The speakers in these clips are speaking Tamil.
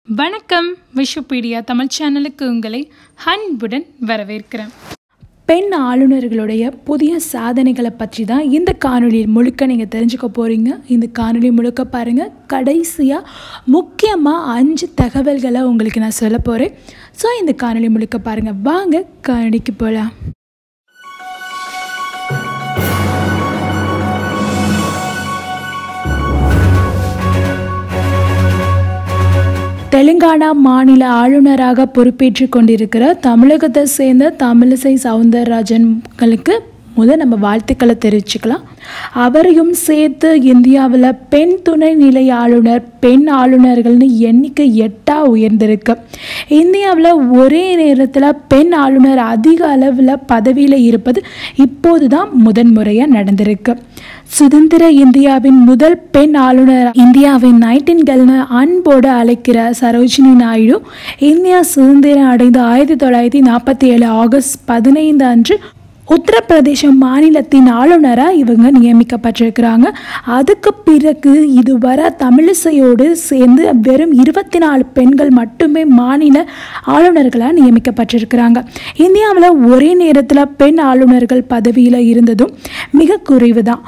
வணக்கம் VaIsHuPeDiA தமிழ் சேனலுக்கு உங்களை அன்புடன் வரவேற்கிறேன். பெண் ஆளுநர்களுடைய புதிய சாதனைகளை பற்றி தான் இந்த காணொளியில் முழுக்க நீங்கள் தெரிஞ்சுக்க போகிறீங்க. இந்த காணொளி முழுக்க பாருங்கள். கடைசியாக முக்கியமாக 5 தகவல்களை உங்களுக்கு நான் சொல்ல போகிறேன். ஸோ இந்த காணொளி முழுக்க பாருங்கள். வாங்க காணொளிக்கு போகலாம். தெலுங்கானா மாநில ஆளுநராக பொறுப்பேற்றுக் கொண்டிருக்கிற தமிழகத்தை சேர்ந்த தமிழிசை சவுந்தரராஜன்களுக்கு நம்ம வாழ்த்துக்களை தெரிவிச்சுக்கலாம். அவரையும் சேர்த்து இந்தியாவில் பெண் துணைநிலை ஆளுநர், பெண் ஆளுநர்கள்னு எண்ணிக்கை 8 உயர்ந்திருக்கு. இந்தியாவில் ஒரே நேரத்தில் பெண் ஆளுநர் அதிக அளவில் பதவியில் இருப்பது இப்போது தான் முதன்முறையாக நடந்திருக்கு. சுதந்திர இந்தியாவின் முதல் பெண் ஆளுநர் இந்தியாவின் நைட்டின்கேல்னு அன்போடு அழைக்கிற சரோஜினி நாயுடு இந்தியா சுதந்திரம் அடைந்த 1947 ஆகஸ்ட் 15 அன்று உத்தரப்பிரதேச மாநிலத்தின் ஆளுநராக இவங்க நியமிக்கப்பட்டிருக்கிறாங்க. அதுக்கு பிறகு இதுவரை தமிழிசையோடு சேர்ந்து வெறும் 24 பெண்கள் மட்டுமே மாநில ஆளுநர்களாக நியமிக்கப்பட்டிருக்கிறாங்க. இந்தியாவில் ஒரே நேரத்தில் பெண் ஆளுநர்கள் பதவியில் இருந்ததும் மிக குறைவு தான்.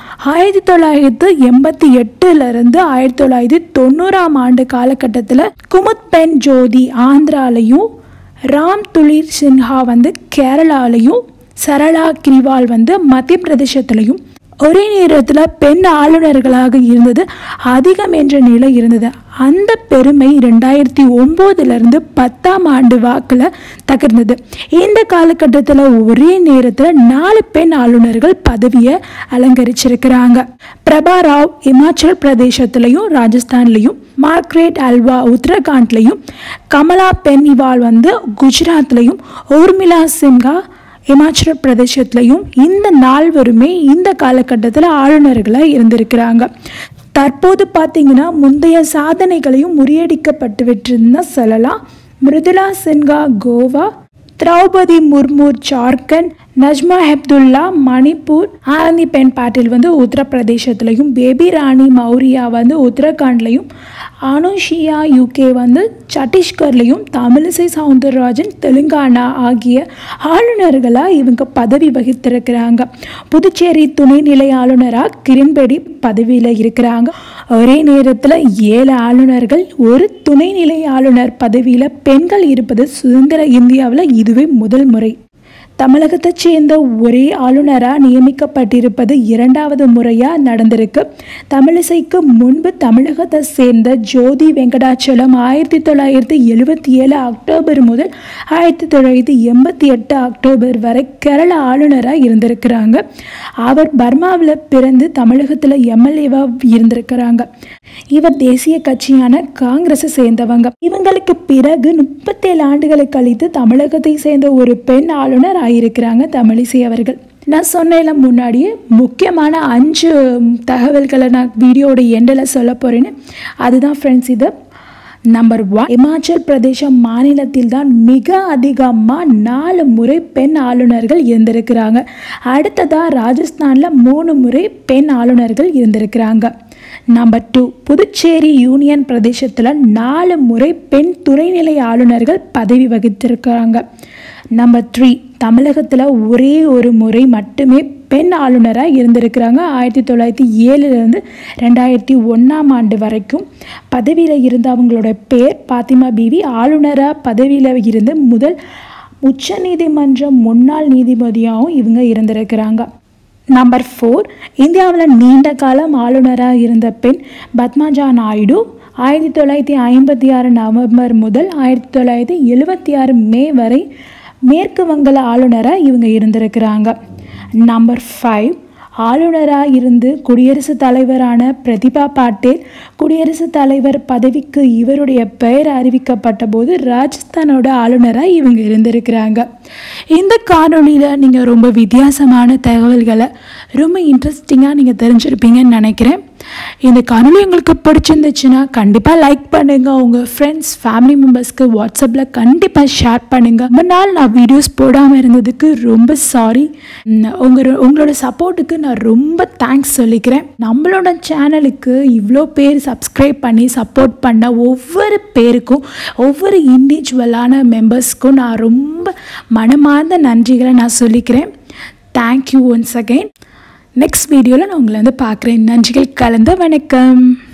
1988லேருந்து 1990ஆம் ஆண்டு காலகட்டத்தில் குமுத் பென் ஜோதி ஆந்திராலையும், ராம் துளிர் சின்ஹா கேரளாலையும், சரளா கிரிவால் மத்திய பிரதேசத்திலையும் ஒரே நேரத்தில் பெண் ஆளுநர்களாக இருந்தது அதிகம் என்ற நிலை இருந்தது. அந்த பெருமை 2009லேருந்து 10ஆம் ஆண்டு வாக்கில் தகர்ந்தது. இந்த காலகட்டத்தில் ஒரே நேரத்தில் 4 பெண் ஆளுநர்கள் பதவியை அலங்கரிச்சிருக்கிறாங்க. பிரபா ராவ் இமாச்சல் பிரதேசத்திலையும் ராஜஸ்தான்லையும், மார்க்ரெட் அல்வா உத்தரகாண்ட்லையும், கமலா பென்னிவால் குஜராத்லையும், ஊர்மிளா சின்ஹா இமாச்சல பிரதேசத்திலையும் இந்த 4 இந்த காலகட்டத்தில் ஆளுநர்களாக இருந்திருக்கிறாங்க. தற்போது பார்த்திங்கன்னா முந்தைய சாதனைகளையும் முறியடிக்கப்பட்டு விட்டுருந்தா சொல்லலாம். மிருதுளா சின்ஹா கோவா, திரௌபதி முர்மு ஜார்க்கண்ட், நஜ்மா ஹெப்துல்லா மணிப்பூர், ஆனந்திபென் பாட்டில் உத்தரப்பிரதேசத்திலையும், பேபி ராணி மௌரியா உத்தரகாண்ட்லையும், அனுஷியா யூகே சத்தீஸ்கர்லையும், தமிழிசை சவுந்தரராஜன் தெலுங்கானா ஆகிய ஆளுநர்களாக இவங்க பதவி வகித்திருக்கிறாங்க. புதுச்சேரி துணைநிலை ஆளுநராக கிரண்பேடி பதவியில் இருக்கிறாங்க. ஒரே நேரத்தில் 7 ஆளுநர்கள், ஒரு துணைநிலை ஆளுநர் பதவியில் பெண்கள் இருப்பது சுதந்திர இந்தியாவில் இதுவே முதல் முறை. தமிழகத்தைச் சேர்ந்த ஒரே ஆளுநராக நியமிக்கப்பட்டிருப்பது 2வது முறையாக நடந்திருக்கு. தமிழிசைக்கு முன்பு தமிழகத்தை சேர்ந்த ஜோதி வெங்கடாச்சலம் 1977 அக்டோபர் முதல் 1988 அக்டோபர் வரை கேரள ஆளுநராக இருந்திருக்கிறாங்க. அவர் பர்மாவில் பிறந்து தமிழகத்தில் எம்எல்ஏவாக இருந்திருக்கிறாங்க. இவர் தேசிய கட்சியான காங்கிரஸை சேர்ந்தவங்க. இவங்களுக்கு பிறகு 37 ஆண்டுகளை கழித்து தமிழகத்தை சேர்ந்த ஒரு பெண் ஆளுநர் ஆகியிருக்கிறாங்க தமிழிசை அவர்கள். நான் சொன்னேன் முன்னாடியே முக்கியமான 5 தகவல்களை நான் வீடியோட எண்டில் சொல்ல போகிறேன்னு. அதுதான் ஃப்ரெண்ட்ஸ், இது நம்பர் 1, இமாச்சல் பிரதேச மாநிலத்தில் தான் மிக அதிகமாக 4 முறை பெண் ஆளுநர்கள் இருந்திருக்கிறாங்க. அடுத்ததாக ராஜஸ்தானில் 3 முறை பெண் ஆளுநர்கள் இருந்திருக்கிறாங்க. நம்பர் 2, புதுச்சேரி யூனியன் பிரதேசத்தில் 4 முறை பெண் துணைநிலை ஆளுநர்கள் பதவி வகித்திருக்கிறாங்க. நம்பர் 3, தமிழகத்தில் ஒரே ஒரு முறை மட்டுமே பெண் ஆளுநராக இருந்திருக்கிறாங்க. 1907லேருந்து 2001ஆம் ஆண்டு வரைக்கும் பதவியில் இருந்த அவங்களோட பேர் பாத்திமா பீவி. ஆளுநராக பதவியில் இருந்து முதல் உச்ச நீதிமன்ற முன்னாள் நீதிபதியாகவும் இவங்க இருந்திருக்கிறாங்க. நம்பர் 4, இந்தியாவில் நீண்ட காலம் ஆளுநராக இருந்த பெண் பத்மஜா நாயுடு 1956 நவம்பர் முதல் 1976 மே வரை மேற்கு வங்காள ஆளுநராக இவங்க இருந்திருக்கிறாங்க. நம்பர் 5, ஆளுநராக இருந்து குடியரசுத் தலைவரான பிரதிபா பாட்டீல் குடியரசுத் தலைவர் பதவிக்கு இவருடைய பெயர் அறிவிக்கப்பட்ட போது ராஜஸ்தானோட ஆளுநராக இவங்க இருந்திருக்கிறாங்க. இந்த காணொளியில் நீங்கள் ரொம்ப வித்தியாசமான தகவல்களை ரொம்ப இன்ட்ரெஸ்டிங்காக நீங்கள் தெரிஞ்சிருப்பீங்கன்னு நினைக்கிறேன். இந்த காணொளி உங்களுக்கு பிடிச்சிருந்துச்சுன்னா கண்டிப்பாக லைக் பண்ணுங்கள். உங்கள் ஃப்ரெண்ட்ஸ் ஃபேமிலி மெம்பர்ஸ்க்கு வாட்ஸ்அப்பில் கண்டிப்பாக ஷேர் பண்ணுங்கள். ரொம்ப நாள் நான் வீடியோஸ் போடாமல் இருந்ததுக்கு ரொம்ப சாரி. உங்களோட சப்போர்ட்டுக்கு நான் ரொம்ப தேங்க்ஸ் சொல்லிக்கிறேன். நம்மளோட சேனலுக்கு இவ்வளோ பேர் சப்ஸ்கிரைப் பண்ணி சப்போர்ட் பண்ண ஒவ்வொரு பேருக்கும் ஒவ்வொரு இண்டிவிஜுவலான மெம்பர்ஸ்க்கும் நான் ரொம்ப மனமார்ந்த நன்றிகளை நான் சொல்லிக்கிறேன். Thank you once again. நெக்ஸ்ட் வீடியோவில் நான் உங்களை பார்க்குறேன். நன்றிகள் கலந்த வணக்கம்.